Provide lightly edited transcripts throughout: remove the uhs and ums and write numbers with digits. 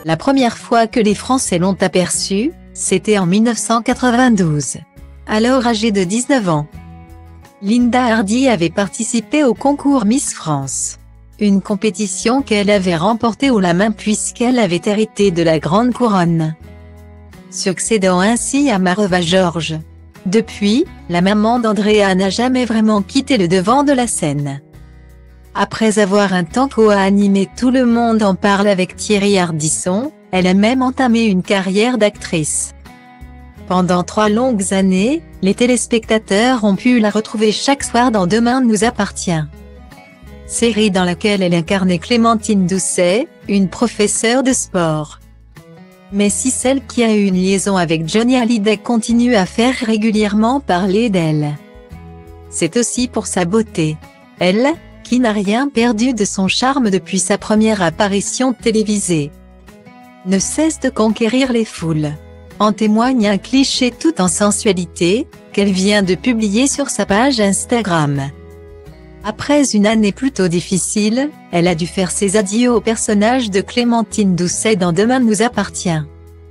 La première fois que les Français l'ont aperçue, c'était en 1992. Alors âgée de 19 ans. Linda Hardy avait participé au concours Miss France. Une compétition qu'elle avait remportée haut la main puisqu'elle avait hérité de la grande couronne, succédant ainsi à Mareva Georges. Depuis, la maman d'Andrea n'a jamais vraiment quitté le devant de la scène. Après avoir un temps co-animé Tout le monde en parle avec Thierry Ardisson, elle a même entamé une carrière d'actrice. Pendant 3 longues années, les téléspectateurs ont pu la retrouver chaque soir dans Demain nous appartient, série dans laquelle elle incarnait Clémentine Doucet, une professeure de sport. Mais si celle qui a eu une liaison avec Johnny Hallyday continue à faire régulièrement parler d'elle, c'est aussi pour sa beauté. Elle, qui n'a rien perdu de son charme depuis sa première apparition télévisée, ne cesse de conquérir les foules. En témoigne un cliché tout en sensualité, qu'elle vient de publier sur sa page Instagram. Après une année plutôt difficile, elle a dû faire ses adieux au personnage de Clémentine Doucet dans Demain nous appartient.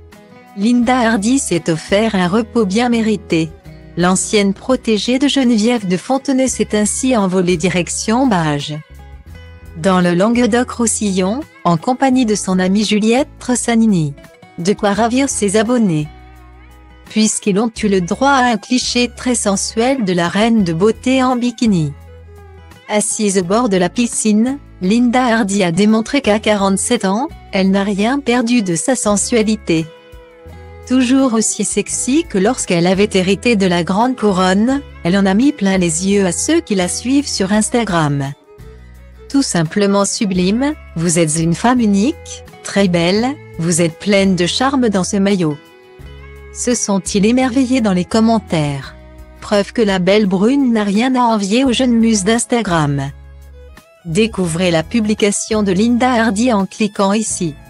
Linda Hardy s'est offert un repos bien mérité. L'ancienne protégée de Geneviève de Fontenay s'est ainsi envolée direction Bages, dans le Languedoc-Roussillon, en compagnie de son amie Juliette Tressanini. De quoi ravir ses abonnés, puisqu'ils ont eu le droit à un cliché très sensuel de la reine de beauté en bikini. Assise au bord de la piscine, Linda Hardy a démontré qu'à 47 ans, elle n'a rien perdu de sa sensualité. Toujours aussi sexy que lorsqu'elle avait hérité de la grande couronne, elle en a mis plein les yeux à ceux qui la suivent sur Instagram. Tout simplement sublime, vous êtes une femme unique, très belle, vous êtes pleine de charme dans ce maillot. Se sont-ils émerveillés dans les commentaires. Preuve que la belle brune n'a rien à envier aux jeunes muses d'Instagram. Découvrez la publication de Linda Hardy en cliquant ici.